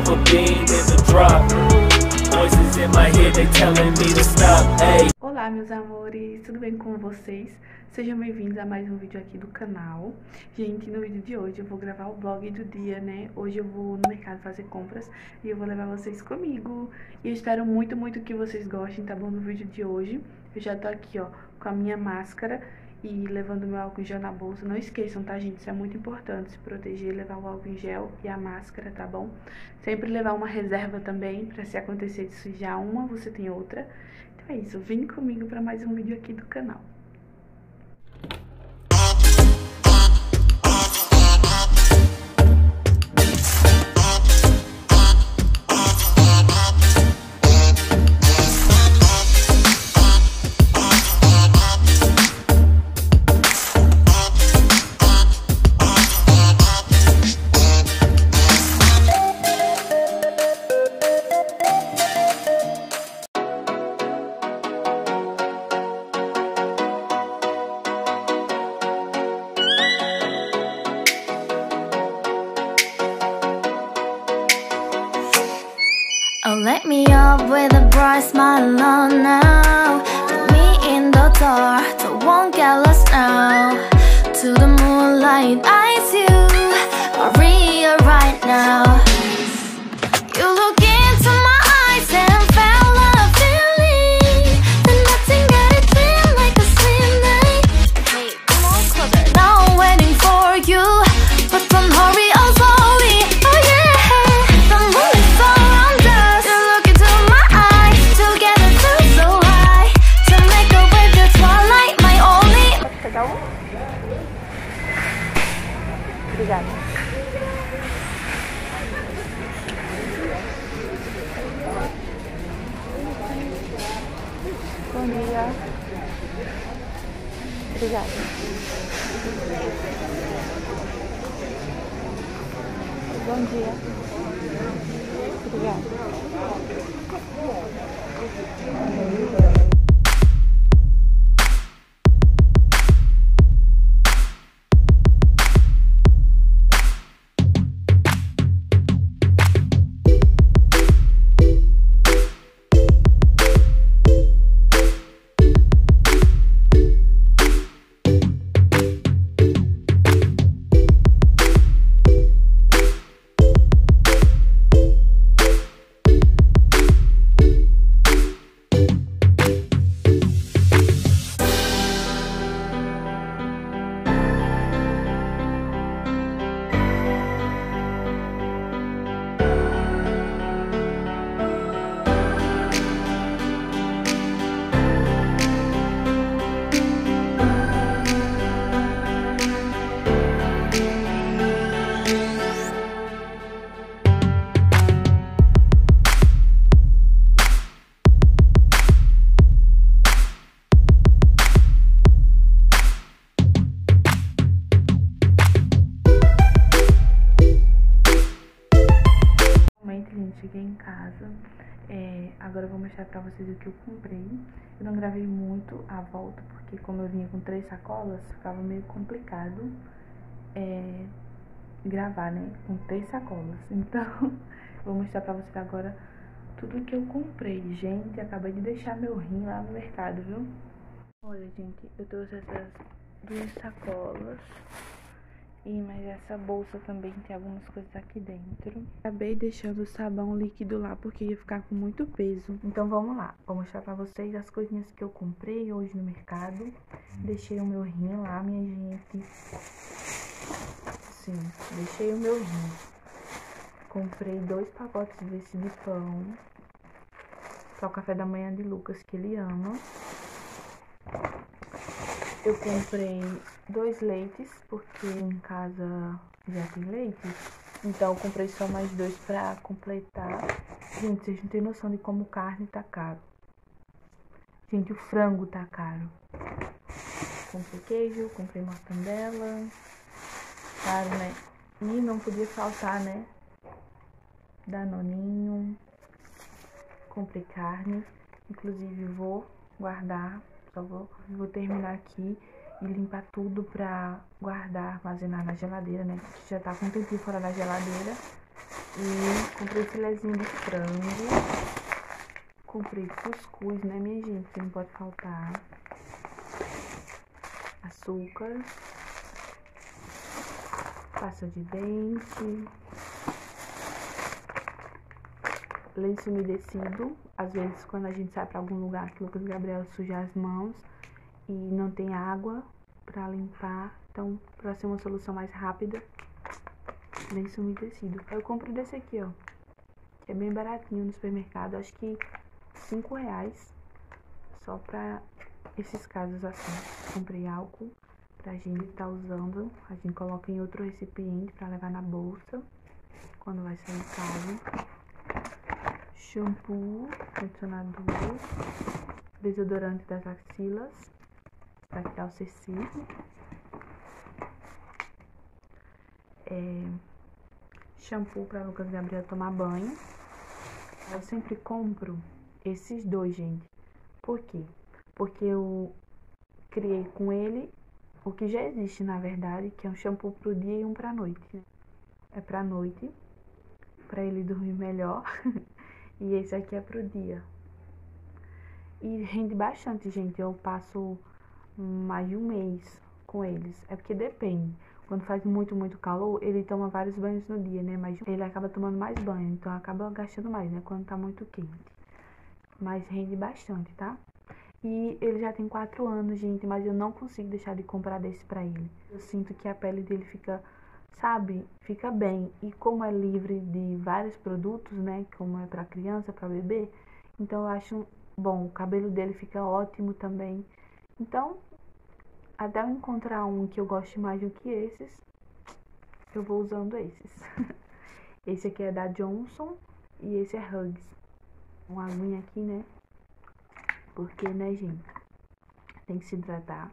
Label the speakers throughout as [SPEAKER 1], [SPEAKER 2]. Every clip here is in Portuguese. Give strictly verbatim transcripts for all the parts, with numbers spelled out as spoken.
[SPEAKER 1] never been in the drop. Voices in my head, they telling me to stop. Hey.
[SPEAKER 2] Olá, meus amores, tudo bem com vocês? Sejam bem-vindos a mais um vídeo aqui do canal. Gente, no vídeo de hoje eu vou gravar o vlog do dia, né? Hoje eu vou no mercado fazer compras e eu vou levar vocês comigo. E eu espero muito, muito que vocês gostem, tá bom? No vídeo de hoje eu já tô aqui, ó, com a minha máscara e levando meu álcool em gel na bolsa. Não esqueçam, tá, gente? Isso é muito importante, se proteger, levar o álcool em gel e a máscara, tá bom? Sempre levar uma reserva também, pra se acontecer de sujar uma, você tem outra. Então é isso, vem comigo pra mais um vídeo aqui do canal.
[SPEAKER 3] Oh, let me up with a bright smile on now. Put me in the dark, so won't get lost now. To the moonlight, eyes you, Maria right now. You look into my eyes and felt a feeling that nothing got it feel like a slim night. Hey, come on closer. Now I'm waiting for you, but don't hurry, oh slowly. Oh yeah, the moon is around us. You look into my eyes, together feel so high. To make a way the twilight, my only.
[SPEAKER 2] Pode pegar um? Obrigada. Bom dia. Obrigada. Bom dia. Obrigada. Cheguei em casa, é, agora eu vou mostrar pra vocês o que eu comprei. Eu não gravei muito a volta, porque como eu vinha com três sacolas, ficava meio complicado é, gravar, né, com três sacolas. Então, eu vou mostrar pra vocês agora tudo que eu comprei. Gente, acabei de deixar meu rim lá no mercado, viu? Olha, gente, eu trouxe essas duas sacolas. E, mas essa bolsa também tem algumas coisas aqui dentro. Acabei deixando o sabão líquido lá porque ia ficar com muito peso. Então vamos lá, vou mostrar pra vocês as coisinhas que eu comprei hoje no mercado. Deixei o meu rim lá, minha gente. Sim, deixei o meu rim. Comprei dois pacotes desse de pão para o café da manhã de Lucas, que ele ama. Eu comprei dois leites, porque em casa já tem leite. Então eu comprei só mais dois pra completar. Gente, vocês não têm noção de como carne tá caro. Gente, o frango tá caro. Comprei queijo, comprei mortandela. Claro, né? E não podia faltar, né? Danoninho. Comprei carne. Inclusive vou guardar. Só vou, vou terminar aqui e limpar tudo pra guardar, armazenar na geladeira, né? Que já tá com um tempinho fora da geladeira. E comprei filezinho de frango. Comprei cuscuz, né, minha gente? Que não pode faltar. Açúcar. Pasta de dente. Lenço umedecido. Às vezes, quando a gente sai pra algum lugar que o Lucas Gabriel suja as mãos e não tem água pra limpar. Então, pra ser uma solução mais rápida, lenço umedecido. Eu compro desse aqui, ó. Que é bem baratinho no supermercado. Acho que cinco reais. Só pra esses casos assim. Comprei álcool pra gente tá usando. A gente coloca em outro recipiente pra levar na bolsa quando vai sair de casa. Shampoo, condicionador, desodorante das axilas pra tirar o C C. É, shampoo pra Lucas Gabriel tomar banho. Eu sempre compro esses dois, gente. Por quê? Porque eu criei com ele o que já existe, na verdade, que é um shampoo pro dia e um pra noite, né? É pra noite, pra ele dormir melhor. E esse aqui é pro dia. E rende bastante, gente. Eu passo mais de um mês com eles. É porque depende. Quando faz muito, muito calor, ele toma vários banhos no dia, né? Mas ele acaba tomando mais banho, então acaba gastando mais, né? Quando tá muito quente. Mas rende bastante, tá? E ele já tem quatro anos, gente, mas eu não consigo deixar de comprar desse pra ele. Eu sinto que a pele dele fica, sabe, fica bem. E como é livre de vários produtos, né? Como é pra criança, pra bebê, então eu acho bom. O cabelo dele fica ótimo também. Então, até eu encontrar um que eu goste mais do que esses, eu vou usando esses. Esse aqui é da Johnson e esse é Huggies. Uma aguinha aqui, né? Porque, né, gente? Tem que se hidratar.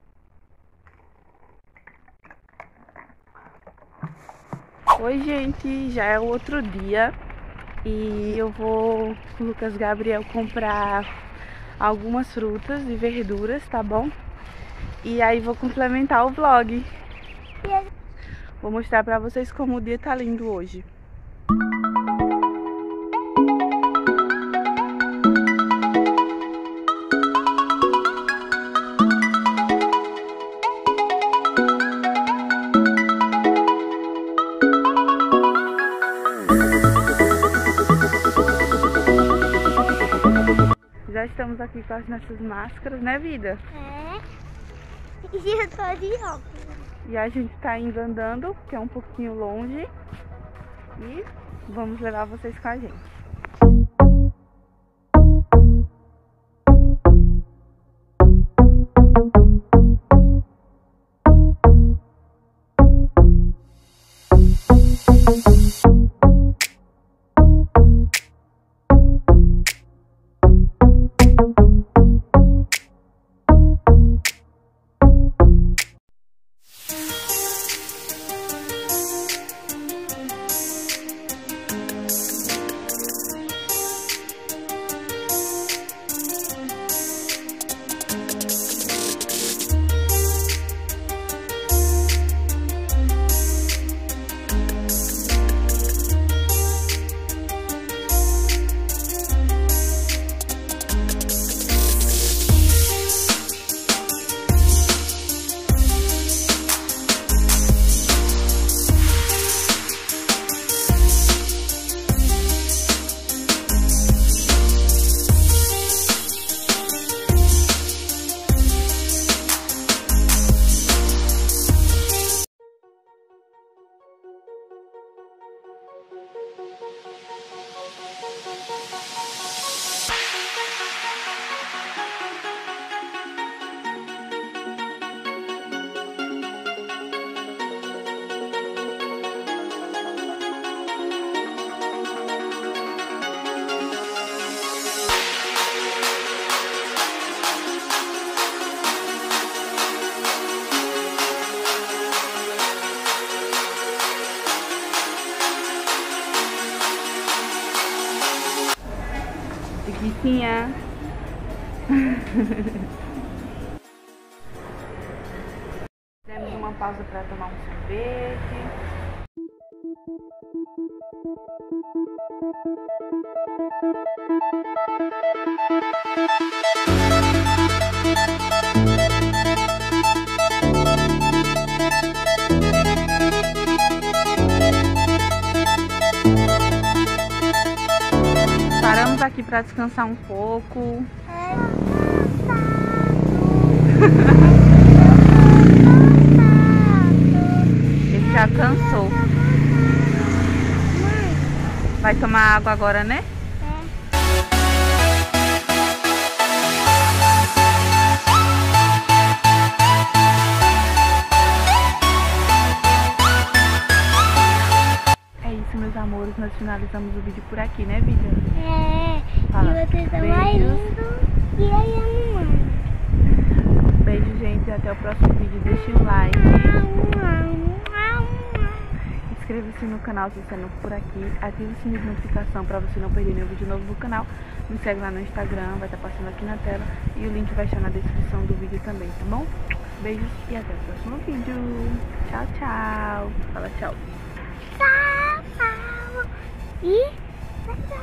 [SPEAKER 2] Oi, gente. Já é o outro dia. E eu vou com o Lucas Gabriel comprar algumas frutas e verduras, tá bom? E aí vou complementar o vlog. Vou mostrar pra vocês como o dia tá lindo hoje. Já estamos aqui com as nossas máscaras, né, vida?
[SPEAKER 4] É. E eu tô de óculos.
[SPEAKER 2] E a gente tá indo andando, que é um pouquinho longe. E vamos levar vocês com a gente. Preguicinha. Demos uma pausa para tomar um sorvete. Paramos aqui para descansar um pouco. Ele já cansou. Vai tomar água agora, né? É isso, meus amores. Nós finalizamos o vídeo por aqui, né, Vivian?
[SPEAKER 4] É.
[SPEAKER 2] Fala.
[SPEAKER 4] E vocês são
[SPEAKER 2] Beijos.
[SPEAKER 4] mais lindos. E aí, mamãe?
[SPEAKER 2] Beijo, gente. Até o próximo vídeo. Deixe o like. Inscreva-se no canal se você não for por aqui. Ative o sininho de notificação para você não perder nenhum vídeo novo do canal. Me segue lá no Instagram, vai estar passando aqui na tela. E o link vai estar na descrição do vídeo também, tá bom? Beijos e até o próximo vídeo. Tchau, tchau. Fala tchau.
[SPEAKER 4] Tchau, tchau. E tchau.